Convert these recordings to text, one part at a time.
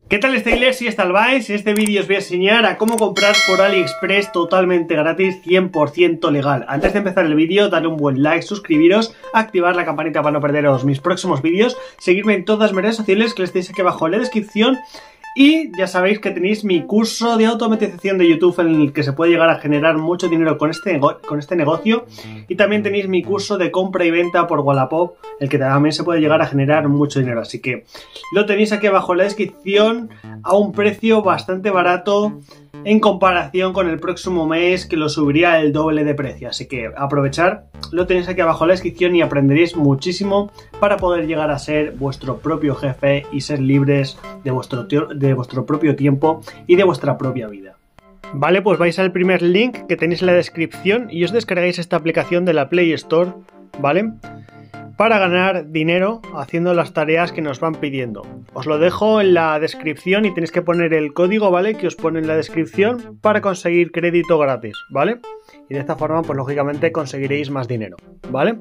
¿Qué tal, Stylers? Y estalváis. En este vídeo os voy a enseñar a cómo comprar por AliExpress totalmente gratis, 100% legal. Antes de empezar el vídeo, dale un buen like, suscribiros, activar la campanita para no perderos mis próximos vídeos, seguirme en todas mis redes sociales que les tenéis aquí abajo en la descripción. Y ya sabéis que tenéis mi curso de automatización de YouTube en el que se puede llegar a generar mucho dinero con este negocio. Y también tenéis mi curso de compra y venta por Wallapop, el que también se puede llegar a generar mucho dinero. Así que lo tenéis aquí abajo en la descripción a un precio bastante barato en comparación con el próximo mes, que lo subiría el doble de precio. Así que aprovechar, lo tenéis aquí abajo en la descripción y aprenderéis muchísimo para poder llegar a ser vuestro propio jefe y ser libres de vuestro propio tiempo y de vuestra propia vida. Vale, pues vais al primer link que tenéis en la descripción y os descargáis esta aplicación de la Play Store, ¿vale? Para ganar dinero haciendo las tareas que nos van pidiendo. Os lo dejo en la descripción y tenéis que poner el código, ¿vale? Que os pone en la descripción para conseguir crédito gratis, ¿vale? Y de esta forma, pues lógicamente conseguiréis más dinero, ¿vale?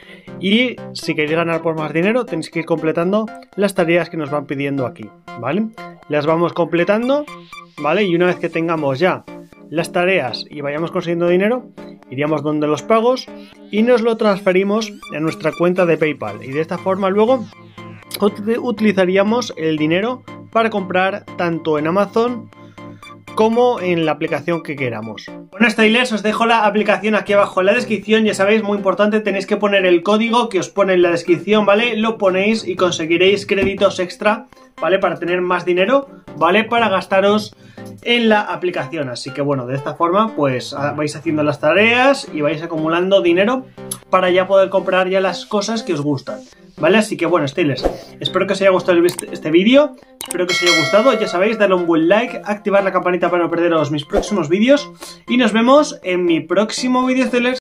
Y si queréis ganar por más dinero, tenéis que ir completando las tareas que nos van pidiendo aquí, ¿vale? Las vamos completando, ¿vale? Y una vez que tengamos ya las tareas y vayamos consiguiendo dinero, iríamos donde los pagos y nos lo transferimos a nuestra cuenta de PayPal. Y de esta forma luego utilizaríamos el dinero para comprar tanto en Amazon como en la aplicación que queramos. Bueno, Stylers, os dejo la aplicación aquí abajo en la descripción. Ya sabéis, muy importante, tenéis que poner el código que os pone en la descripción, ¿vale? Lo ponéis y conseguiréis créditos extra, ¿vale? Para tener más dinero, ¿vale? Para gastaros en la aplicación. Así que bueno, de esta forma pues vais haciendo las tareas y vais acumulando dinero para ya poder comprar ya las cosas que os gustan, ¿vale? Así que bueno, Stylers, espero que os haya gustado este vídeo, espero que os haya gustado. Ya sabéis, darle un buen like, activar la campanita para no perderos mis próximos vídeos y nos vemos en mi próximo vídeo, Stylers.